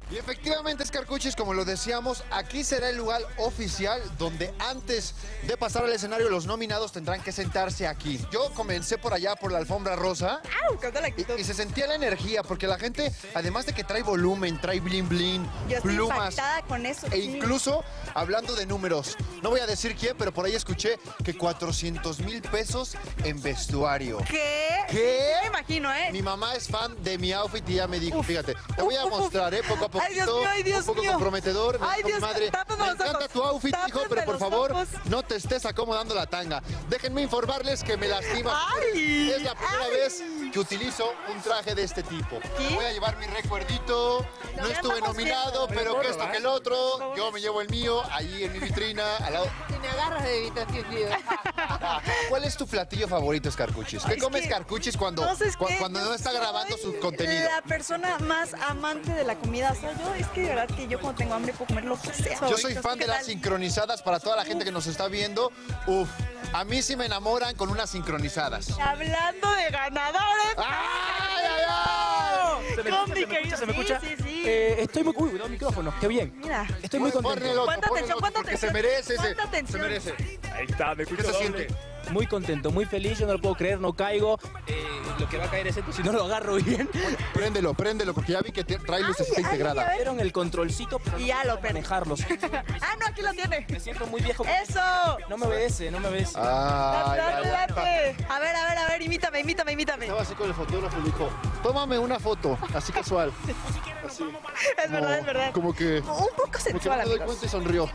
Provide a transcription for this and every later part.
Y efectivamente, Escarcuchis, como lo decíamos, aquí será el lugar oficial donde antes de pasar al escenario los nominados tendrán que sentarse aquí. Yo comencé por allá, por la alfombra rosa. ¡Au! ¡Qué tal actitud! Y se sentía la energía, porque la gente, además de que trae volumen, trae bling bling, Yo estoy plumas. impactada con eso. E incluso, hablando de números, no voy a decir quién, pero por ahí escuché que 400,000 pesos en vestuario. ¿Qué? ¿Qué? Me imagino, ¿eh? Mi mamá es fan de mi outfit y ya me dijo, fíjate, te voy a mostrar, poco a poquito, Ay, Dios mío, ay, Dios un poco mío. comprometedor. Me Ay, dijo mi Dios, madre, tápame me los encanta ojos, tu outfit, hijo, tápame pero por los favor, ojos. no te estés acomodando la tanga. Déjenme informarles que me lastima. Ay, Es la primera ay. vez que utilizo un traje de este tipo. ¿Qué? Voy a llevar mi recuerdito. No ya estuve estamos nominado, viendo. pero que esto que el otro. Yo me llevo el mío ahí en mi vitrina, al lado. Si me agarras de habitación, tío. ¿Cuál es tu platillo favorito, Escarcuchis? ¿Qué Es come que- Escarcuchis cuando no está grabando su contenido? La persona más amante de la comida soy yo. Es que de verdad que yo cuando tengo hambre puedo comer lo que sea. Yo soy ¿Tú fan qué de las tal? sincronizadas para toda la gente que nos está viendo. Uf, a mí sí me enamoran con unas sincronizadas. Hablando de ganadores. ¡Ay, ay, ay! Con mi querido- ¿Se me escucha? Sí, sí, sí. Estoy muy... Uy, cuidado el micrófono, qué bien. Mira. Estoy muy Ponle contento. el otro, ¿Cuánta ponle el atención, otro, cuánta porque atención? se merece, ¿Cuánta se atención? merece. Ahí está, me ¿Qué se siente? Muy contento, muy feliz, yo no lo puedo creer, no caigo. Lo que va a caer es esto, si no lo agarro bien. Préndelo, préndelo, porque ya vi que trae lucecita ay, integrada. a ver. Dieron el controlcito, pero Y no ya sé lo cómo perdí. manejarlos. Ah, no, aquí lo tiene. Me siento muy viejo. ¡Eso! No me obedece, no me obedece. Ay, Date, ay, date. A ver, imítame. Estaba así con el fotógrafo y dijo, tómame una foto, así casual. Así. Es verdad, es verdad. Como que, Un poco como que sensual, no me doy amigos. cuenta y sonrió.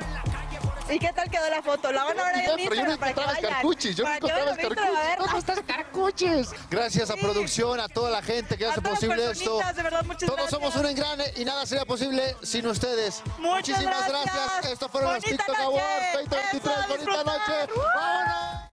¿Y qué tal quedó la foto? La van a ver ahí en Pero yo no Instagram para que encontraba vayan. Escarcuchis, yo no Para que encontraba vayan a Instagram a Escarcuchis. ver. ¿Dónde está Escarcuchis? Gracias a Sí. producción, a toda la gente que A hace todas las posible esto. personitas, de verdad, muchas Todos somos gracias. un engrane y nada sería posible sin ustedes. Muchas Muchísimas gracias. gracias. Esto fueron los Bonita TikTok noche. Awards 2023. Eso, Bonita disfrutar. noche. ¡Vámonos!